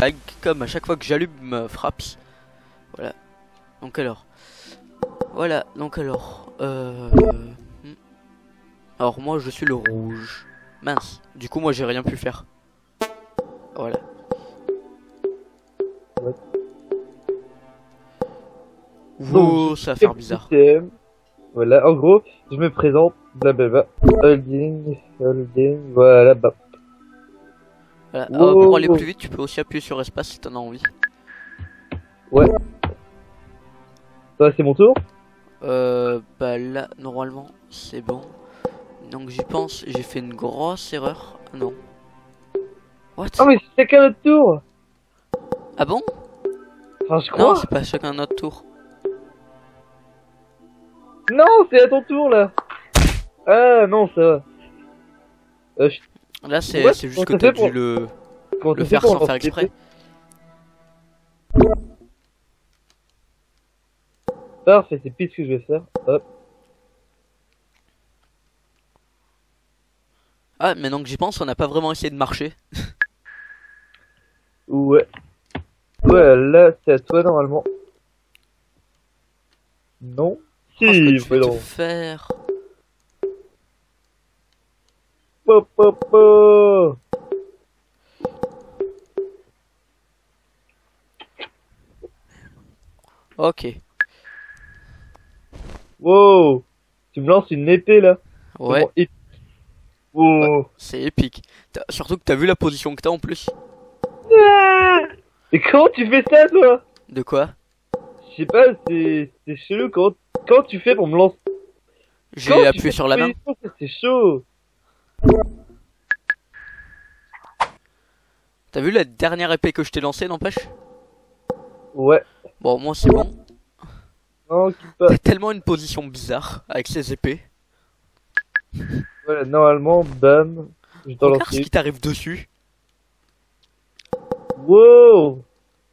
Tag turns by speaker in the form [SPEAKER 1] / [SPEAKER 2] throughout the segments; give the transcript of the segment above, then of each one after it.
[SPEAKER 1] lag comme à chaque fois que j'allume Fraps. Voilà. Donc alors. Voilà, donc alors. Alors moi je suis le rouge. Mince. Du coup moi j'ai rien pu faire. Voilà.
[SPEAKER 2] Donc,
[SPEAKER 1] Ça va faire bizarre.
[SPEAKER 2] Voilà, en gros, je me présente, blablabla, holding, voilà, bah.
[SPEAKER 1] Voilà.
[SPEAKER 2] Wow.
[SPEAKER 1] Pour aller plus vite, tu peux aussi appuyer sur espace si t'en as envie.
[SPEAKER 2] Ouais. Ça, c'est mon tour.
[SPEAKER 1] Bah là, normalement, c'est bon. Donc j'y pense, j'ai fait une grosse erreur. Non. What?
[SPEAKER 2] Ah, mais c'est chacun notre tour.
[SPEAKER 1] Ah bon?
[SPEAKER 2] Enfin, je
[SPEAKER 1] Non,
[SPEAKER 2] crois.
[SPEAKER 1] c'est pas chacun notre tour.
[SPEAKER 2] Non, c'est à ton tour, là. Ah, non, ça va.
[SPEAKER 1] Là, c'est
[SPEAKER 2] Ouais,
[SPEAKER 1] juste
[SPEAKER 2] comment
[SPEAKER 1] que
[SPEAKER 2] t'as
[SPEAKER 1] t'as
[SPEAKER 2] fait
[SPEAKER 1] dû
[SPEAKER 2] pour-
[SPEAKER 1] le
[SPEAKER 2] Comment t'as fait
[SPEAKER 1] faire
[SPEAKER 2] pour
[SPEAKER 1] sans faire
[SPEAKER 2] lancer
[SPEAKER 1] exprès.
[SPEAKER 2] Parfait, c'est pile ce que je vais faire. Hop.
[SPEAKER 1] Ah, maintenant que j'y pense, on n'a pas vraiment essayé de marcher.
[SPEAKER 2] Ouais. Ouais, là, c'est à toi, normalement. Non.
[SPEAKER 1] Oh, ce que
[SPEAKER 2] Si,
[SPEAKER 1] tu veux te
[SPEAKER 2] non.
[SPEAKER 1] faire.
[SPEAKER 2] Pop, pop, pop.
[SPEAKER 1] Ok.
[SPEAKER 2] Wow. Tu me lances une épée, là.
[SPEAKER 1] Ouais.
[SPEAKER 2] Comment épique. Wow.
[SPEAKER 1] C'est épique. Surtout que t'as vu la position que t'as en plus.
[SPEAKER 2] Ah. Et comment tu fais ça, toi?
[SPEAKER 1] De quoi?
[SPEAKER 2] Je sais pas, c'est chelou. Comment tu fais pour me lancer?
[SPEAKER 1] J'ai
[SPEAKER 2] Comment tu
[SPEAKER 1] appuyé
[SPEAKER 2] fais
[SPEAKER 1] sur la main.
[SPEAKER 2] cette position? C'est chaud.
[SPEAKER 1] T'as vu la dernière épée que je t'ai lancée, n'empêche?
[SPEAKER 2] Ouais.
[SPEAKER 1] Bon, moi c'est bon.
[SPEAKER 2] Non, quitte pas.
[SPEAKER 1] T'as tellement une position bizarre avec ces épées.
[SPEAKER 2] Voilà, normalement, bam. Je t'en
[SPEAKER 1] Regarde
[SPEAKER 2] lance
[SPEAKER 1] ce
[SPEAKER 2] une.
[SPEAKER 1] qui t'arrive dessus.
[SPEAKER 2] Wow.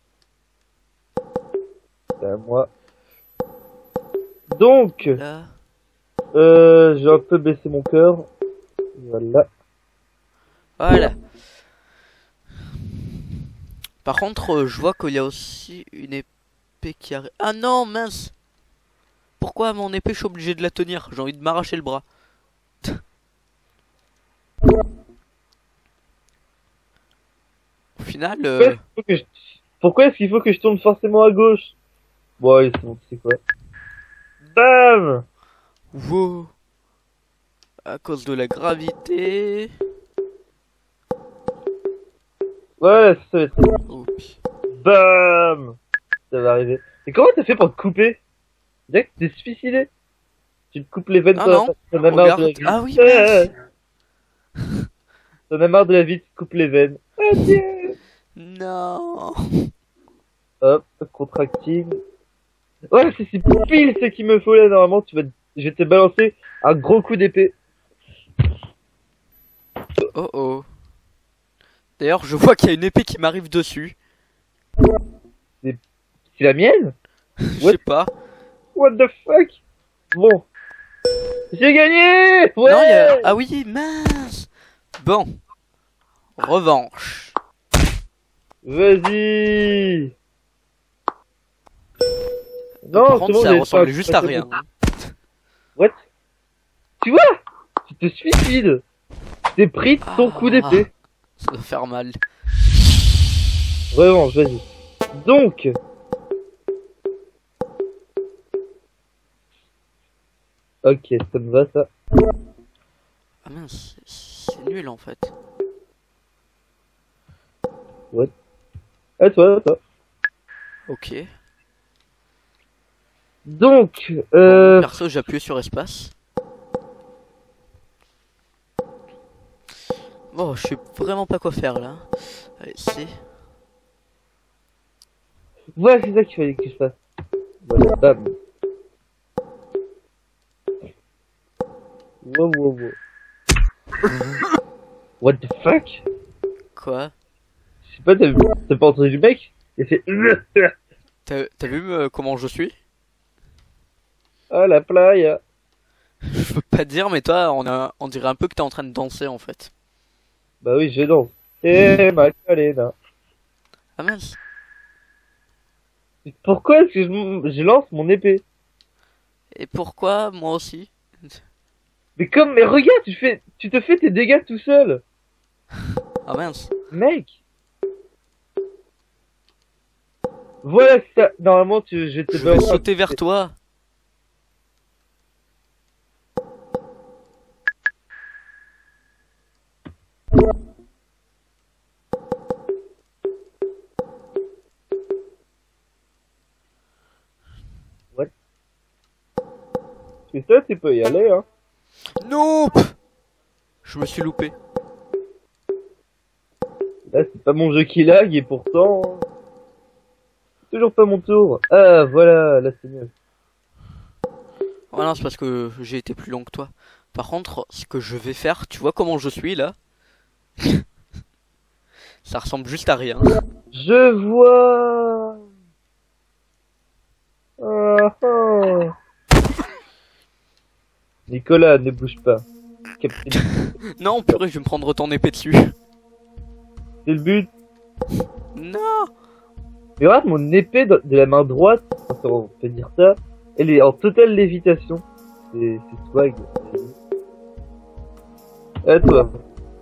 [SPEAKER 2] C'est à moi. Donc,
[SPEAKER 1] Là.
[SPEAKER 2] j'ai un peu baissé mon cœur. Voilà.
[SPEAKER 1] Voilà. Par contre, je vois qu'il y a aussi une épée qui arrive. Ah non, mince! Pourquoi mon épée, je suis obligé de la tenir? J'ai envie de m'arracher le bras. Au final,
[SPEAKER 2] Pourquoi est-ce qu'il faut que je tourne forcément à gauche? Bon, allez, c'est bon, tu sais quoi. Bam!
[SPEAKER 1] wow. À cause de la gravité.
[SPEAKER 2] Ouais, ça va être...
[SPEAKER 1] Oups.
[SPEAKER 2] Bam! Ça va arriver. Et comment t'as fait pour te couper? Déjà que tu t'es suicidé? Tu te coupes les veines,
[SPEAKER 1] Ah non,
[SPEAKER 2] t'en as marre de la
[SPEAKER 1] regarde.
[SPEAKER 2] vie.
[SPEAKER 1] Ah oui, mince.
[SPEAKER 2] T'en as marre de la vie, tu te coupes les veines. Adieu!
[SPEAKER 1] Non.
[SPEAKER 2] Hop, contracting. Ouais, c'est pile ce qu'il me faut là, normalement, je vais te balancer un gros coup d'épée.
[SPEAKER 1] Oh oh. D'ailleurs, je vois qu'il y a une épée qui m'arrive dessus.
[SPEAKER 2] C'est la mienne?
[SPEAKER 1] Je
[SPEAKER 2] What?
[SPEAKER 1] sais pas.
[SPEAKER 2] What the fuck? Bon. J'ai gagné! Ouais!
[SPEAKER 1] Non, il y a... Ah oui, mince. Bon. Revanche.
[SPEAKER 2] Vas-y!
[SPEAKER 1] Par
[SPEAKER 2] Non,
[SPEAKER 1] contre,
[SPEAKER 2] c'est bon,
[SPEAKER 1] ça
[SPEAKER 2] j'ai
[SPEAKER 1] ressemble
[SPEAKER 2] fait un
[SPEAKER 1] juste à rien.
[SPEAKER 2] What? Tu vois? Tu te suicides! Tu t'es pris de ton coup d'épée.
[SPEAKER 1] Ça doit faire mal.
[SPEAKER 2] Revanche, vas-y. Donc. Ok, ça me va ça.
[SPEAKER 1] Ah mince, c'est nul en fait.
[SPEAKER 2] À toi, à toi.
[SPEAKER 1] Ok.
[SPEAKER 2] Donc,
[SPEAKER 1] Bon, perso, j'ai appuyé sur espace. Bon, je sais vraiment pas quoi faire là. Allez, c'est...
[SPEAKER 2] voilà, c'est ça qu'il fallait que je fasse. Voilà, bam. Wow, wow, wow. What the fuck?
[SPEAKER 1] Quoi?
[SPEAKER 2] Je sais pas, t'as pas entendu le mec? Il fait...
[SPEAKER 1] T'as vu comment je suis?
[SPEAKER 2] Ah, la playa.
[SPEAKER 1] Je peux pas te dire, mais toi, on dirait un peu que t'es en train de danser en fait.
[SPEAKER 2] Bah oui, je danse. Et Macarena.
[SPEAKER 1] Ah mince.
[SPEAKER 2] Pourquoi est-ce que je lance mon épée?
[SPEAKER 1] Et pourquoi moi aussi?
[SPEAKER 2] Mais regarde, tu te fais tes dégâts tout seul.
[SPEAKER 1] Ah mince.
[SPEAKER 2] Mec. Voilà ça. Normalement, je vais te
[SPEAKER 1] Je vais sauter vers toi.
[SPEAKER 2] C'est ça, tu peux y aller, hein.
[SPEAKER 1] Nope. Je me suis loupé.
[SPEAKER 2] Là, c'est pas mon jeu qui lag et pourtant, c'est toujours pas mon tour. Ah, voilà, là c'est mieux.
[SPEAKER 1] Voilà, c'est parce que j'ai été plus long que toi. Par contre, ce que je vais faire, tu vois comment je suis là? Ça ressemble juste à rien.
[SPEAKER 2] Je vois. Ah, ah. Nicolas, ne bouge pas. Captain,
[SPEAKER 1] Non, purée, je vais me prendre ton épée dessus.
[SPEAKER 2] c'est le but.
[SPEAKER 1] Non.
[SPEAKER 2] Mais regarde, mon épée de la main droite, enfin, on peut dire ça, elle est en totale lévitation. C'est swag. À toi.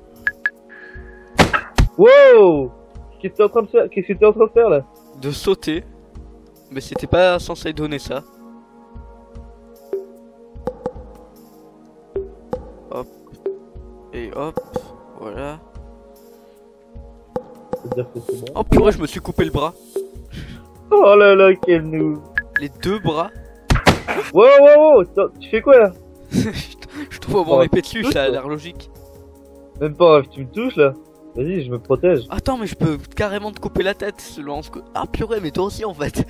[SPEAKER 2] Wow! Qu'est-ce que t'es en train de faire? Qu'est-ce que t'es en train de faire là?
[SPEAKER 1] De sauter. Mais c'était pas censé donner ça. Hop. Et hop. Voilà.
[SPEAKER 2] C'est-à-dire que c'est bon.
[SPEAKER 1] Oh purée, je me suis coupé le bras.
[SPEAKER 2] Oh là là, quel nous.
[SPEAKER 1] Les deux bras.
[SPEAKER 2] Wow, wow, wow! Attends, tu fais quoi là?
[SPEAKER 1] Je trouve mon
[SPEAKER 2] Oh,
[SPEAKER 1] épée dessus, ça a l'air logique.
[SPEAKER 2] Même pas, tu me touches là? Vas-y, je me protège.
[SPEAKER 1] Attends, mais je peux carrément te couper la tête selon ce que... Ah purée, mais toi aussi en fait.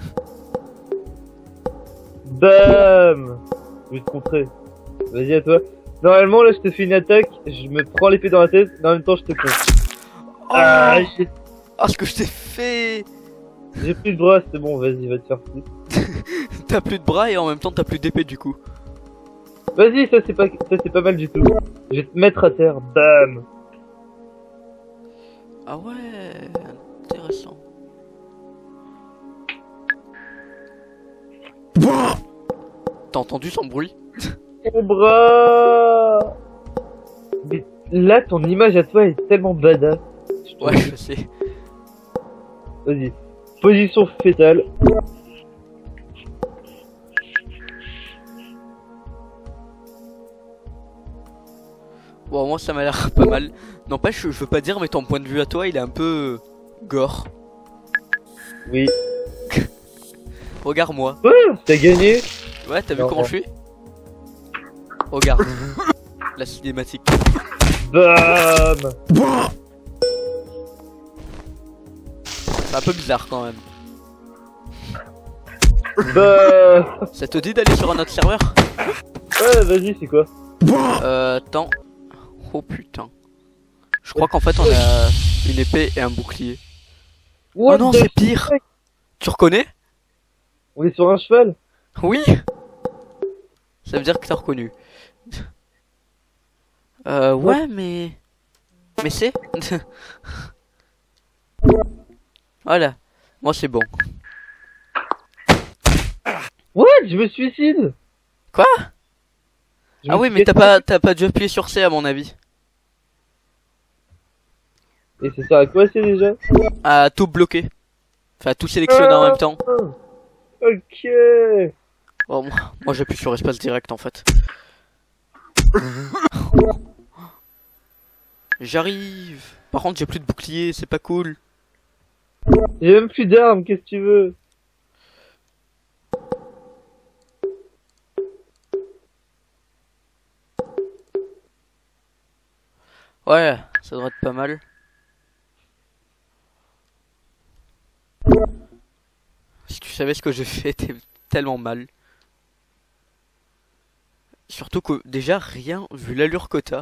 [SPEAKER 2] Bam! Je vais te contrer. Vas-y, à toi. Normalement, là, je te fais une attaque, je me prends l'épée dans la tête, mais en même temps, je te contre.
[SPEAKER 1] Oh,
[SPEAKER 2] Ah,
[SPEAKER 1] ah, ce que je t'ai fait.
[SPEAKER 2] j'ai plus de bras, c'est bon, vas-y, va te faire foutre.
[SPEAKER 1] T'as plus de bras et en même temps t'as plus d'épée du coup.
[SPEAKER 2] Vas-y, ça c'est pas mal du tout. Je vais te mettre à terre, bam!
[SPEAKER 1] Ah ouais, intéressant. T'as entendu son bruit?
[SPEAKER 2] Mon bras! Mais là, ton image à toi est tellement badass. Je trouve.
[SPEAKER 1] Ouais, je sais.
[SPEAKER 2] Vas-y. Position fétale.
[SPEAKER 1] Bon, moi ça m'a l'air pas mal. N'empêche, je veux pas dire, mais ton point de vue à toi, il est un peu gore.
[SPEAKER 2] Oui.
[SPEAKER 1] Regarde-moi.
[SPEAKER 2] T'as gagné?
[SPEAKER 1] Ouais, t'as vu
[SPEAKER 2] Non,
[SPEAKER 1] comment
[SPEAKER 2] non.
[SPEAKER 1] je suis? Regarde. La cinématique.
[SPEAKER 2] Bam!
[SPEAKER 1] C'est un peu bizarre quand même.
[SPEAKER 2] Bam!
[SPEAKER 1] Ça te dit d'aller sur un autre serveur?
[SPEAKER 2] Ouais, vas-y, c'est quoi?
[SPEAKER 1] Attends. Oh putain. Je crois qu'en fait on a une épée et un bouclier. Oh non,
[SPEAKER 2] the
[SPEAKER 1] c'est pire.
[SPEAKER 2] fuck?
[SPEAKER 1] Tu reconnais?
[SPEAKER 2] On est sur un cheval?
[SPEAKER 1] Oui. Ça veut dire que t'as reconnu. Ouais, mais... Mais c'est... Voilà. Moi, c'est bon.
[SPEAKER 2] What? Je me suicide!
[SPEAKER 1] Quoi?
[SPEAKER 2] Je
[SPEAKER 1] Ah
[SPEAKER 2] me
[SPEAKER 1] oui,
[SPEAKER 2] suis
[SPEAKER 1] mais
[SPEAKER 2] cassé-
[SPEAKER 1] t'as pas dû appuyer sur C, à mon avis.
[SPEAKER 2] Et ça sert à quoi c'est déjà?
[SPEAKER 1] À tout bloquer. Enfin, tout sélectionner en même temps.
[SPEAKER 2] Ok.
[SPEAKER 1] Bon, moi j'appuie sur espace direct, en fait. J'arrive. Par contre, j'ai plus de bouclier, c'est pas cool.
[SPEAKER 2] J'ai même plus d'armes, qu'est-ce que tu veux?
[SPEAKER 1] Ouais, ça devrait être pas mal. Si tu savais ce que j'ai fait, t'es tellement mal. Surtout que déjà rien, vu l'allure que t'as.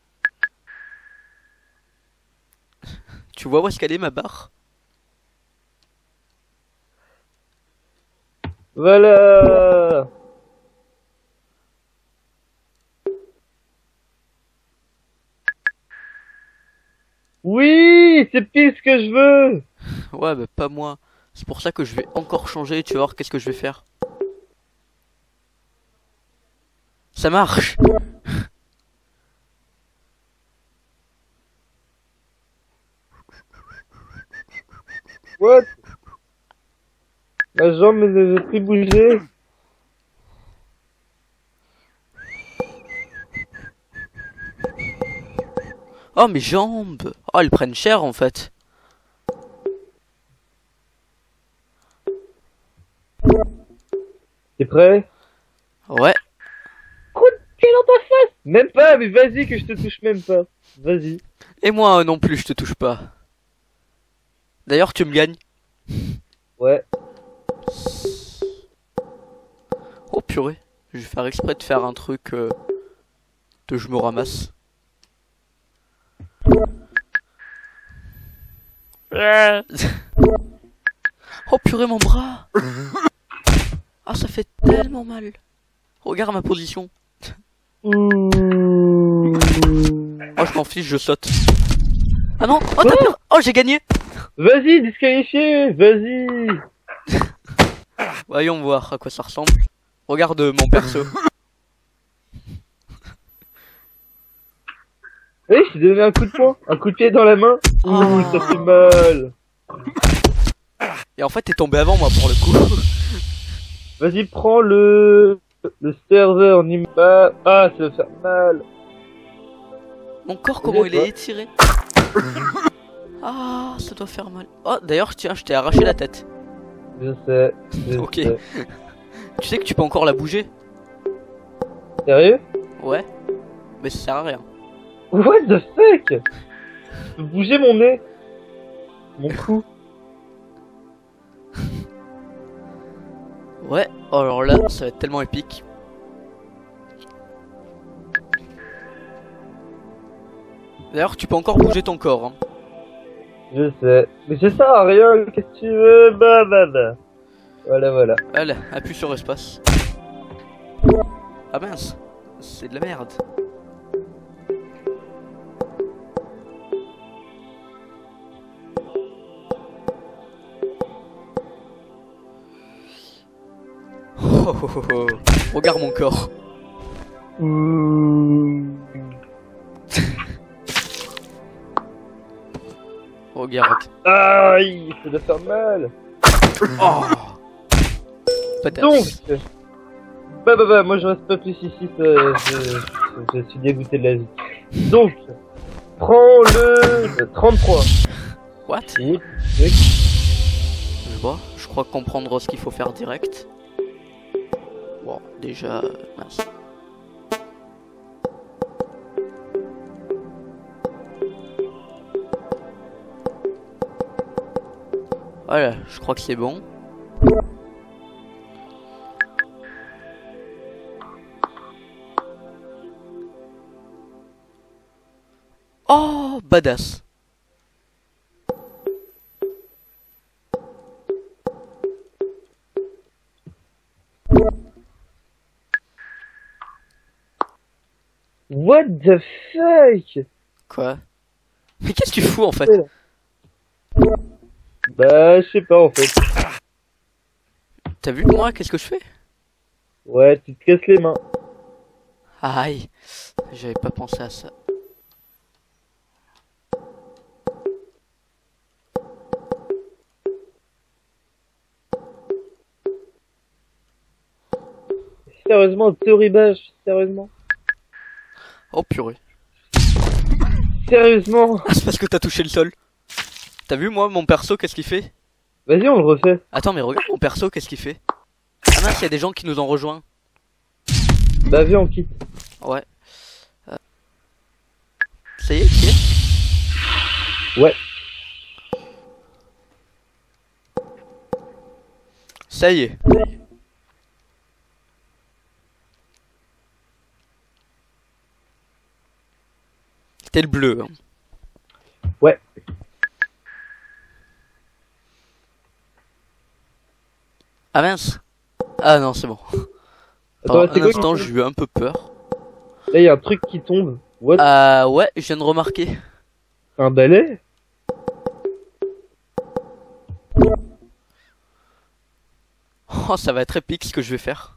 [SPEAKER 1] Tu vois où est-ce qu'elle est ma barre?
[SPEAKER 2] Voilà. Oui, c'est pile ce que je veux.
[SPEAKER 1] Ouais, bah pas moi. C'est pour ça que je vais encore changer, tu vas voir qu'est-ce que je vais faire. Ça marche.
[SPEAKER 2] What? Ma jambe ne veut plus bouger.
[SPEAKER 1] Oh, mes jambes. Oh, elles prennent cher en fait.
[SPEAKER 2] T'es prêt?
[SPEAKER 1] Ouais.
[SPEAKER 2] Coup de pied dans ta face! Même pas, mais vas-y que je te touche même pas. Vas-y.
[SPEAKER 1] Et moi non plus, je te touche pas. D'ailleurs, tu me gagnes.
[SPEAKER 2] Ouais.
[SPEAKER 1] Oh purée. Je vais faire exprès de faire un truc de je me ramasse. Oh purée, mon bras. Ah, ça fait tellement mal. Regarde ma position.
[SPEAKER 2] Ouh.
[SPEAKER 1] Oh, je m'en fiche, je saute. Ah non. Oh, t'as peur. Oh, j'ai gagné.
[SPEAKER 2] Vas-y, disqualifié. Vas-y.
[SPEAKER 1] Voyons voir à quoi ça ressemble. Regarde mon perso.
[SPEAKER 2] Oui, je t'ai donné un coup de poing. Un coup de pied dans la main. Ouh,
[SPEAKER 1] Oh.
[SPEAKER 2] ça fait mal.
[SPEAKER 1] Et en fait, t'es tombé avant moi pour le coup.
[SPEAKER 2] Vas-y, prends le serveur Nimba. Ah, ça va faire mal.
[SPEAKER 1] Mon corps, comment il est étiré. Ah, ça doit faire mal. Oh, d'ailleurs, tiens, je t'ai arraché la tête.
[SPEAKER 2] Je sais. Je
[SPEAKER 1] Ok.
[SPEAKER 2] sais.
[SPEAKER 1] Tu sais que tu peux encore la bouger?
[SPEAKER 2] Sérieux?
[SPEAKER 1] Ouais. Mais ça sert à rien.
[SPEAKER 2] What the fuck? Je peux bouger mon nez. Mon cou.
[SPEAKER 1] Ouais. Oh, alors là, ça va être tellement épique. D'ailleurs, tu peux encore bouger ton corps. Hein.
[SPEAKER 2] Je sais. Mais ça sert à rien. Qu'est-ce que tu veux? Bah. Voilà, voilà.
[SPEAKER 1] Allez, appuie sur espace. Ah mince. C'est de la merde. Oh, oh, oh, oh. Regarde mon corps.
[SPEAKER 2] Ouh.
[SPEAKER 1] Regarde.
[SPEAKER 2] Aïe, ça doit faire mal.
[SPEAKER 1] Oh. Patate.
[SPEAKER 2] Donc, bah, moi je reste pas plus ici, je suis dégoûté de la vie. Donc, prends le 33.
[SPEAKER 1] What?
[SPEAKER 2] Oui.
[SPEAKER 1] Je vois. Je crois comprendre ce qu'il faut faire direct. Bon, déjà, mince. Voilà, je crois que c'est bon. Oh, badass.
[SPEAKER 2] What the fuck?
[SPEAKER 1] Quoi? Mais qu'est-ce que tu fous en fait?
[SPEAKER 2] Bah, je sais pas en fait.
[SPEAKER 1] T'as vu moi, qu'est-ce que je fais?
[SPEAKER 2] Ouais, tu te casses les mains.
[SPEAKER 1] Aïe, j'avais pas pensé à ça.
[SPEAKER 2] Sérieusement, théorie bâche, sérieusement.
[SPEAKER 1] Oh purée.
[SPEAKER 2] Sérieusement.
[SPEAKER 1] Ah, c'est parce que t'as touché le sol. T'as vu moi, mon perso, qu'est-ce qu'il fait?
[SPEAKER 2] Vas-y, on le refait.
[SPEAKER 1] Attends, mais regarde mon perso, qu'est-ce qu'il fait? Ah mince, y a des gens qui nous ont rejoints.
[SPEAKER 2] Bah, viens, on quitte.
[SPEAKER 1] Ouais. Ça y est, tu es?
[SPEAKER 2] Ouais.
[SPEAKER 1] Ça y est. C'était le bleu. Hein.
[SPEAKER 2] Ouais.
[SPEAKER 1] Ah mince. Ah non, c'est bon.
[SPEAKER 2] Attends,
[SPEAKER 1] Pendant
[SPEAKER 2] c'est
[SPEAKER 1] un
[SPEAKER 2] quoi qui
[SPEAKER 1] instant,
[SPEAKER 2] tombe
[SPEAKER 1] j'ai eu un peu peur.
[SPEAKER 2] Là, y a un truc qui tombe. What?
[SPEAKER 1] Ouais, je viens de remarquer.
[SPEAKER 2] Un balai?
[SPEAKER 1] Oh, ça va être épique ce que je vais faire.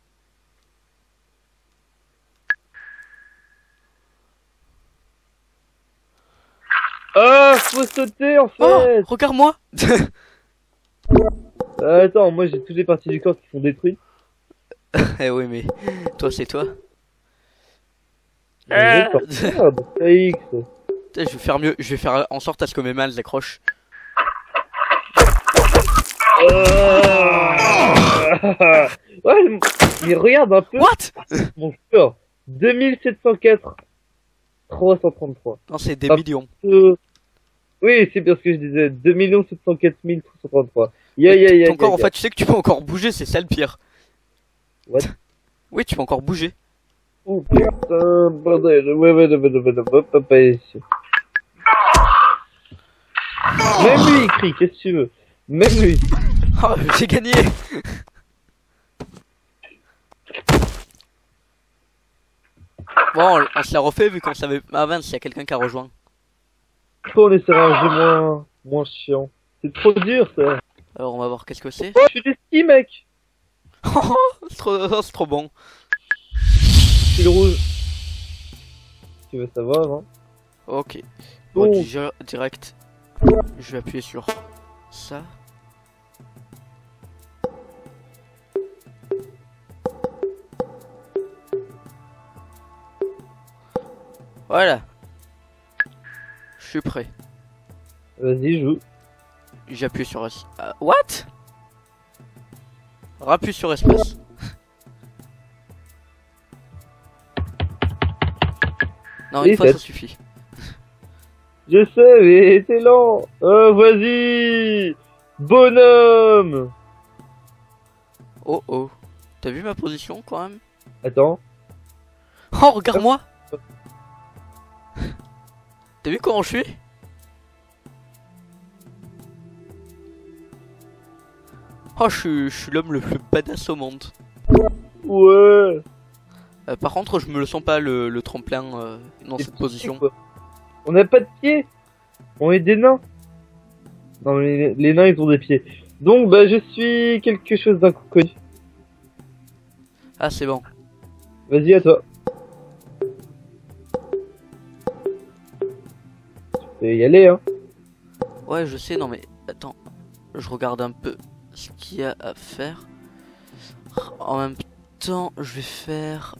[SPEAKER 2] Ah, faut sauter en
[SPEAKER 1] Oh,
[SPEAKER 2] fait.
[SPEAKER 1] regarde-moi.
[SPEAKER 2] Attends, moi j'ai toutes les parties du corps qui sont détruites.
[SPEAKER 1] Eh oui, mais toi, c'est toi.
[SPEAKER 2] Merde, AX.
[SPEAKER 1] Je vais faire mieux. Je vais faire en sorte à ce que mes mains accrochent.
[SPEAKER 2] Ouais, mais regarde un peu
[SPEAKER 1] What?
[SPEAKER 2] mon score. 2704, 333.
[SPEAKER 1] Non, c'est des
[SPEAKER 2] Ah.
[SPEAKER 1] millions.
[SPEAKER 2] Oui, c'est bien ce que je disais. 2 704 333.
[SPEAKER 1] Ton corps, en fait, tu sais que tu peux encore bouger, c'est ça le pire.
[SPEAKER 2] What?
[SPEAKER 1] Oui, tu peux encore bouger.
[SPEAKER 2] Oh putain, bordel. Ouais, pas ici. Même lui, il crie, qu'est-ce que tu veux? Même lui.
[SPEAKER 1] Oh, j'ai gagné. Bon, on se l'a refait vu qu'on savait avant s'il y a quelqu'un qui a rejoint.
[SPEAKER 2] On essaiera un jeu moins chiant. C'est trop dur, ça.
[SPEAKER 1] Alors, on va voir qu'est-ce que c'est.
[SPEAKER 2] Oh, je suis des skis, mec.
[SPEAKER 1] C'est trop bon.
[SPEAKER 2] Fil rouge. Tu veux savoir, non?
[SPEAKER 1] Ok. Bon,
[SPEAKER 2] Donc.
[SPEAKER 1] déjà, direct. Je vais appuyer sur ça. Voilà. Je suis prêt.
[SPEAKER 2] Vas-y, joue.
[SPEAKER 1] J'appuie sur S. What? Rappuie sur espace. Non,
[SPEAKER 2] Et
[SPEAKER 1] une fois
[SPEAKER 2] fait.
[SPEAKER 1] ça suffit.
[SPEAKER 2] Je sais, mais t'es lent. Oh, vas-y. Bonhomme.
[SPEAKER 1] Oh oh. T'as vu ma position quand même?
[SPEAKER 2] Attends.
[SPEAKER 1] Oh, regarde-moi! T'as vu comment je suis? Oh, je suis l'homme le plus badass au monde.
[SPEAKER 2] Ouais.
[SPEAKER 1] Par contre, je me le sens pas le tremplin dans
[SPEAKER 2] C'est
[SPEAKER 1] cette
[SPEAKER 2] petit,
[SPEAKER 1] position.
[SPEAKER 2] quoi. On n'a pas de pieds. On est des nains. Non, mais les nains, ils ont des pieds. Donc, bah, je suis quelque chose d'inconnu.
[SPEAKER 1] Ah, c'est bon.
[SPEAKER 2] Vas-y, à toi. Tu peux y aller, hein.
[SPEAKER 1] Ouais, je sais, non mais attends. Je regarde un peu ce qu'il y a à faire. En même temps, je vais faire...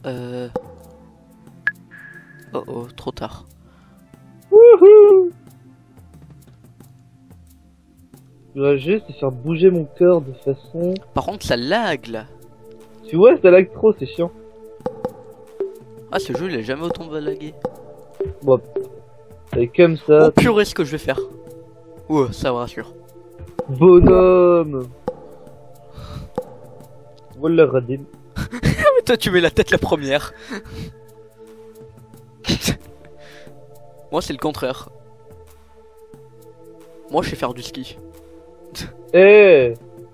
[SPEAKER 1] Oh oh, trop tard.
[SPEAKER 2] Wouhou. Je dois juste faire bouger mon cœur de façon...
[SPEAKER 1] Par contre, ça lag là.
[SPEAKER 2] Tu vois, ça lag trop, c'est chiant.
[SPEAKER 1] Ah, ce jeu, il a jamais autant lagué.
[SPEAKER 2] Bon, c'est comme ça.
[SPEAKER 1] Oh purée, ce que je vais faire. Ouais, ça me rassure.
[SPEAKER 2] Bonhomme. Voilà, Radin.
[SPEAKER 1] Mais toi, tu mets la tête la première. Moi, c'est le contraire. Moi, je sais faire du ski.
[SPEAKER 2] Eh.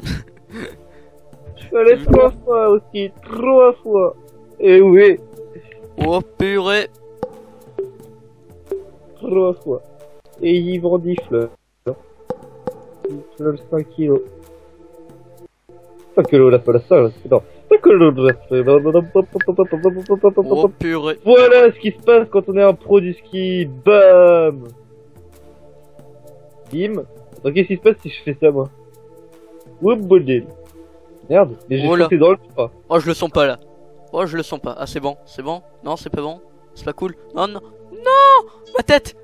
[SPEAKER 2] Je suis allé 3 fois au ski, 3 fois. Eh oui,
[SPEAKER 1] Oh purée.
[SPEAKER 2] 3 fois. Et il vendit fleurs. Il fleur 5 kilos. 5 kilos la fleur, ça, non. 5 kilos la
[SPEAKER 1] Oh
[SPEAKER 2] fleur.
[SPEAKER 1] purée.
[SPEAKER 2] Voilà ce qui se passe quand on est un pro du ski. Bam. Bim. Donc qu'est-ce qui se passe si je fais ça, moi? Whoop, bordel. Merde, mais j'ai
[SPEAKER 1] Voilà.
[SPEAKER 2] sauté dans le froid.
[SPEAKER 1] Oh, je le sens pas là. Oh, je le sens pas. Ah, c'est bon. C'est bon? Non, c'est pas bon. C'est pas cool. Non, non. Non! Ma tête!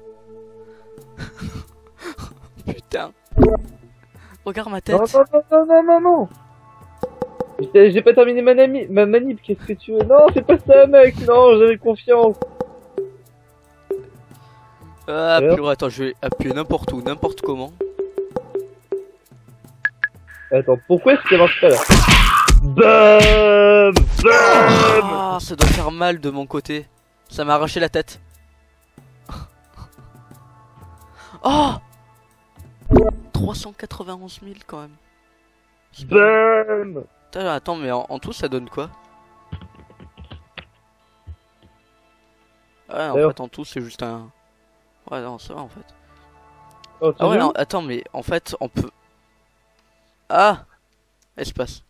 [SPEAKER 1] Putain. Regarde ma
[SPEAKER 2] Non,
[SPEAKER 1] tête.
[SPEAKER 2] non, non, non, non, non, non. J'ai pas terminé ma manip, qu'est-ce que tu veux? Non, c'est pas ça, mec. Non, j'avais confiance.
[SPEAKER 1] Ah,
[SPEAKER 2] Alors
[SPEAKER 1] purée, attends, je vais appuyer n'importe où, n'importe comment.
[SPEAKER 2] Attends, pourquoi est-ce que ça marche pas là? Bam! Bam!
[SPEAKER 1] Ah, ça doit faire mal de mon côté. Ça m'a arraché la tête. Oh! 391 000 quand même. C'est pas mal.
[SPEAKER 2] Bam!
[SPEAKER 1] Putain, attends, mais en tout, ça donne quoi? Ouais, en
[SPEAKER 2] D'ailleurs-
[SPEAKER 1] fait, en tout, c'est juste un... Ouais, non, ça va, en fait.
[SPEAKER 2] Oh, tu
[SPEAKER 1] Ah ouais,
[SPEAKER 2] veux?
[SPEAKER 1] non, attends, mais en fait, on peut... Ah! Espace.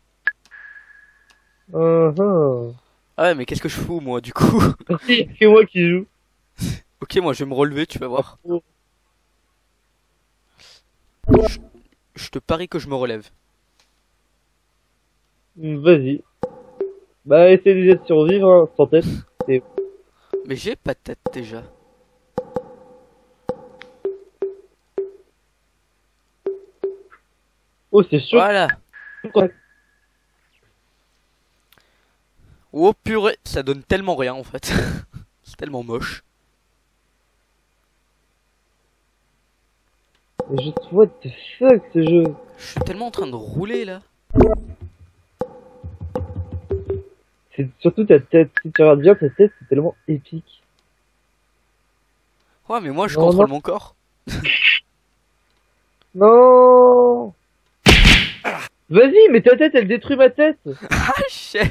[SPEAKER 2] Ah,
[SPEAKER 1] Ah ouais, mais qu'est-ce que je fous, moi, du coup?
[SPEAKER 2] C'est que moi qui joue.
[SPEAKER 1] Ok, moi, je vais me relever, tu vas voir. Je te parie que je me relève.
[SPEAKER 2] Vas-y. Bah, essaye déjà de survivre, hein, sans tête.
[SPEAKER 1] Mais j'ai pas de tête, déjà.
[SPEAKER 2] Oh, c'est chaud.
[SPEAKER 1] Voilà. Oh purée, ça donne tellement rien, en fait. C'est tellement moche.
[SPEAKER 2] Mais juste, what the fuck, ce jeu.
[SPEAKER 1] Je suis tellement en train de rouler, là.
[SPEAKER 2] C'est surtout ta tête. Si tu regardes bien ta tête, c'est tellement épique.
[SPEAKER 1] Ouais, mais moi, je
[SPEAKER 2] Non,
[SPEAKER 1] contrôle
[SPEAKER 2] non.
[SPEAKER 1] mon corps.
[SPEAKER 2] Non. Vas-y, mais ta tête, elle détruit ma tête.
[SPEAKER 1] Ah, shit.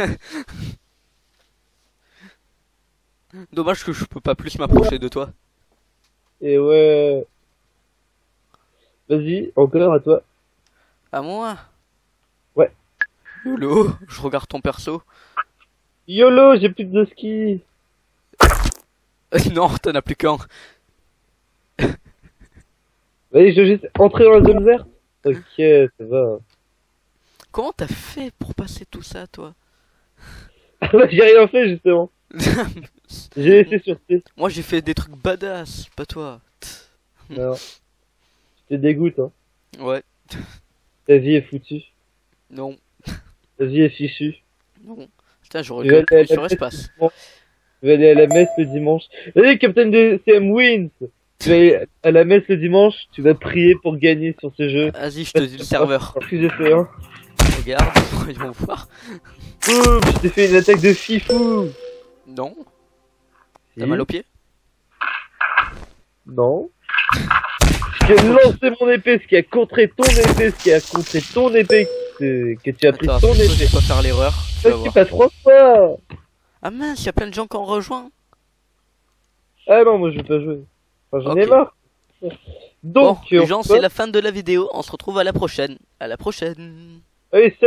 [SPEAKER 1] Dommage que je peux pas plus m'approcher de toi.
[SPEAKER 2] Et ouais. Vas-y, encore à toi.
[SPEAKER 1] À moi?
[SPEAKER 2] Ouais.
[SPEAKER 1] YOLO, je regarde ton perso.
[SPEAKER 2] YOLO, j'ai plus de ski.
[SPEAKER 1] Non, t'en as plus qu'un.
[SPEAKER 2] Vas-y, je vais juste entrer dans la zone verte. Ok, ça va.
[SPEAKER 1] Comment t'as fait pour passer tout ça, toi?
[SPEAKER 2] Ah bah, j'ai rien fait, justement. J'ai laissé sur C.
[SPEAKER 1] Moi, j'ai fait des trucs badass, pas toi.
[SPEAKER 2] Non. Je te dégoûte, hein.
[SPEAKER 1] Ouais,
[SPEAKER 2] Ta vie est foutue.
[SPEAKER 1] non,
[SPEAKER 2] Ta vie est fichue.
[SPEAKER 1] non. Putain,
[SPEAKER 2] Tu vas aller à
[SPEAKER 1] j'aurais
[SPEAKER 2] la
[SPEAKER 1] sur
[SPEAKER 2] messe
[SPEAKER 1] espace.
[SPEAKER 2] le dimanche. Tu vas aller à la messe le dimanche. Allez, Captain de CM wins. Tu vas aller à la messe le dimanche, tu vas prier pour gagner sur ce jeu.
[SPEAKER 1] Vas-y, je te dis le serveur.
[SPEAKER 2] Plus j'ai fait, hein.
[SPEAKER 1] Regarde, voyons voir.
[SPEAKER 2] Boum, je t'ai fait une attaque de fifou.
[SPEAKER 1] Non, t'as
[SPEAKER 2] Si.
[SPEAKER 1] mal au pied?
[SPEAKER 2] Non. Qui a lancé mon épée, ce qui a contré ton épée, ce qui a contré ton épée, que tu as pris
[SPEAKER 1] Attends,
[SPEAKER 2] ton
[SPEAKER 1] je
[SPEAKER 2] épée.
[SPEAKER 1] vais pas faire l'erreur. Tu vas
[SPEAKER 2] Tu
[SPEAKER 1] voir.
[SPEAKER 2] passes 3 fois.
[SPEAKER 1] Ah mince, y a plein de gens qui ont rejoint.
[SPEAKER 2] Ah non, moi je vais pas jouer. Enfin, j'en ai
[SPEAKER 1] Ok.
[SPEAKER 2] marre.
[SPEAKER 1] Bon,
[SPEAKER 2] Donc,
[SPEAKER 1] les
[SPEAKER 2] on
[SPEAKER 1] gens,
[SPEAKER 2] peut-
[SPEAKER 1] c'est la fin de la vidéo. On se retrouve à la prochaine. À la prochaine.
[SPEAKER 2] Allez,